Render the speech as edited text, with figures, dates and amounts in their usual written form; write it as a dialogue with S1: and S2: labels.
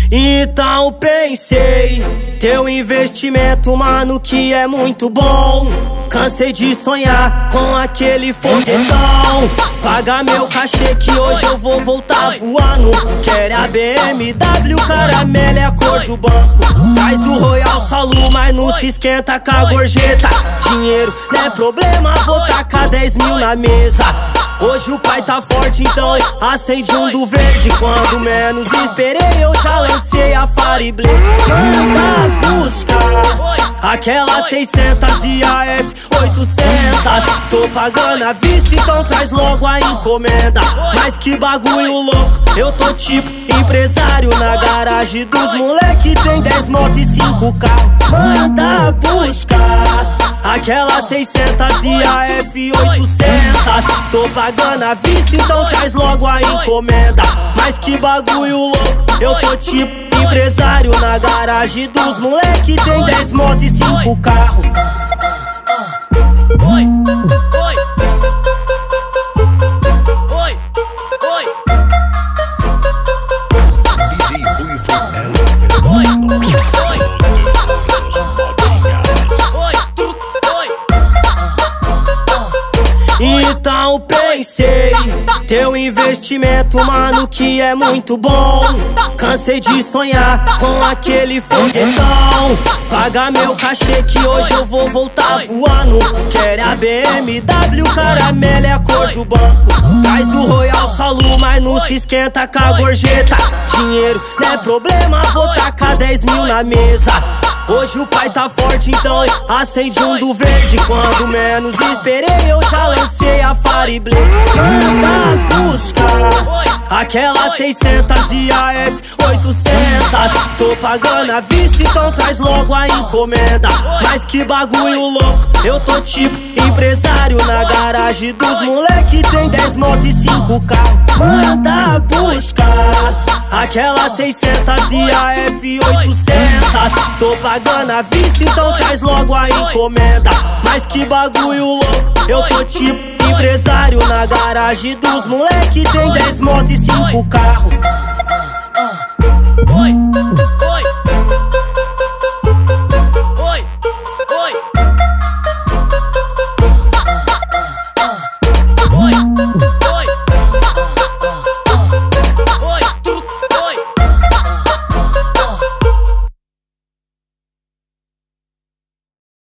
S1: Então pensei, teu investimento, mano, que é muito bom. Cansei de sonhar com aquele foguetão. Paga meu cachê que hoje eu vou voltar voando. Quero a BMW, caramelo é a cor do banco. Traz o Royal Salu, mas não se esquenta com a gorjeta. Dinheiro não é problema, vou tacar 10 mil na mesa. Hoje o pai tá forte, então acende um do verde. Quando menos esperei, eu já lancei a Fariblade. Manda buscar aquela 600 e a F800. Tô pagando à vista, então traz logo a encomenda. Mas que bagulho louco, eu tô tipo empresário. Na garagem dos moleque tem 10 motos e 5 carros. Manda buscar aquela 600 e a F800. Tô pagando à vista, então traz logo a encomenda. Mas que bagulho louco, eu tô tipo empresário. Na garagem dos moleque tem 10 motos e 5 carros. Oi, oi, oi, oi. Então pensei, teu investimento, mano, que é muito bom. Cansei de sonhar com aquele foguetão. Paga meu cachê que hoje eu vou voltar voando. Quero a BMW, caramelo é a cor do banco. Traz o Royal Salu, mas não se esquenta com a gorjeta. Dinheiro não é problema, vou tacar 10 mil na mesa. Hoje o pai tá forte, então acende um do verde. Quando menos esperei, eu já lancei a Fariblade. Manda buscar aquela 600 e a F800. Tô pagando à vista, então traz logo a encomenda. Mas que bagulho louco, eu tô tipo empresário. Na garagem dos moleque tem 10 motos e 5 carros. Manda buscar aquela 600 e a F800. Tô pagando à vista, então traz logo a encomenda. Mas que bagulho louco, eu tô tipo empresário. Na garagem dos moleque tem 10 motos e 5 carros. Oi.